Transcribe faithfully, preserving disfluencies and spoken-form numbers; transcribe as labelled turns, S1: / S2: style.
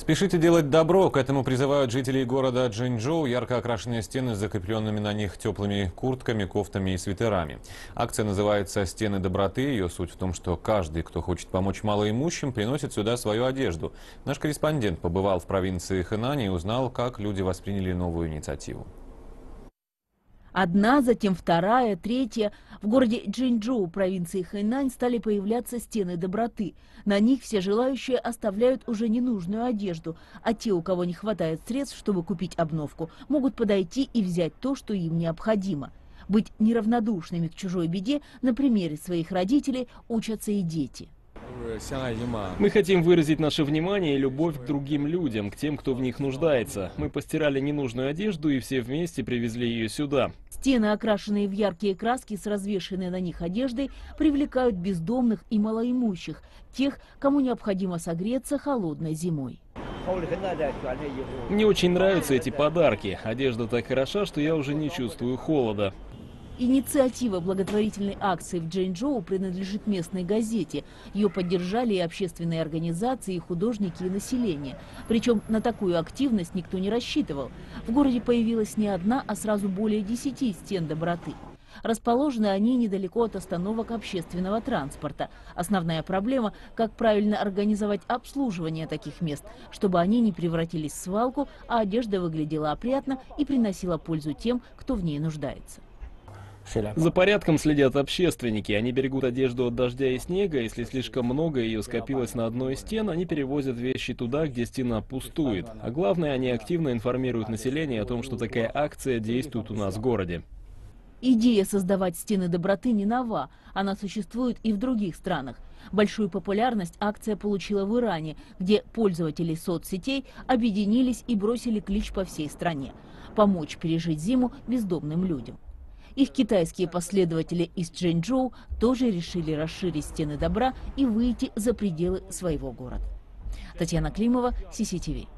S1: Спешите делать добро. К этому призывают жители города Чжэньчжоу. Ярко окрашенные стены с закрепленными на них теплыми куртками, кофтами и свитерами. Акция называется «Стены доброты». Ее суть в том, что каждый, кто хочет помочь малоимущим, приносит сюда свою одежду. Наш корреспондент побывал в провинции Хэнань и узнал, как люди восприняли новую инициативу.
S2: Одна, затем вторая, третья. В городе Чжэньчжоу, провинции Хэнань, стали появляться стены доброты. На них все желающие оставляют уже ненужную одежду, а те, у кого не хватает средств, чтобы купить обновку, могут подойти и взять то, что им необходимо. Быть неравнодушными к чужой беде на примере своих родителей учатся и дети.
S3: Мы хотим выразить наше внимание и любовь к другим людям, к тем, кто в них нуждается. Мы постирали ненужную одежду и все вместе привезли ее сюда.
S2: Стены, окрашенные в яркие краски с развешенной на них одеждой, привлекают бездомных и малоимущих, тех, кому необходимо согреться холодной зимой.
S3: Мне очень нравятся эти подарки. Одежда так хороша, что я уже не чувствую холода.
S2: Инициатива благотворительной акции в Чжэньчжоу принадлежит местной газете. Ее поддержали и общественные организации, и художники, и население. Причем на такую активность никто не рассчитывал. В городе появилась не одна, а сразу более десяти стен доброты. Расположены они недалеко от остановок общественного транспорта. Основная проблема – как правильно организовать обслуживание таких мест, чтобы они не превратились в свалку, а одежда выглядела опрятно и приносила пользу тем, кто в ней нуждается.
S3: За порядком следят общественники. Они берегут одежду от дождя и снега. Если слишком много ее скопилось на одной из стен, они перевозят вещи туда, где стена пустует. А главное, они активно информируют население о том, что такая акция действует у нас в городе.
S2: Идея создавать стены доброты не нова. Она существует и в других странах. Большую популярность акция получила в Иране, где пользователи соцсетей объединились и бросили клич по всей стране – помочь пережить зиму бездомным людям. Их китайские последователи из Чжэньчжоу тоже решили расширить стены добра и выйти за пределы своего города. Татьяна Климова, Си Си Ти Ви.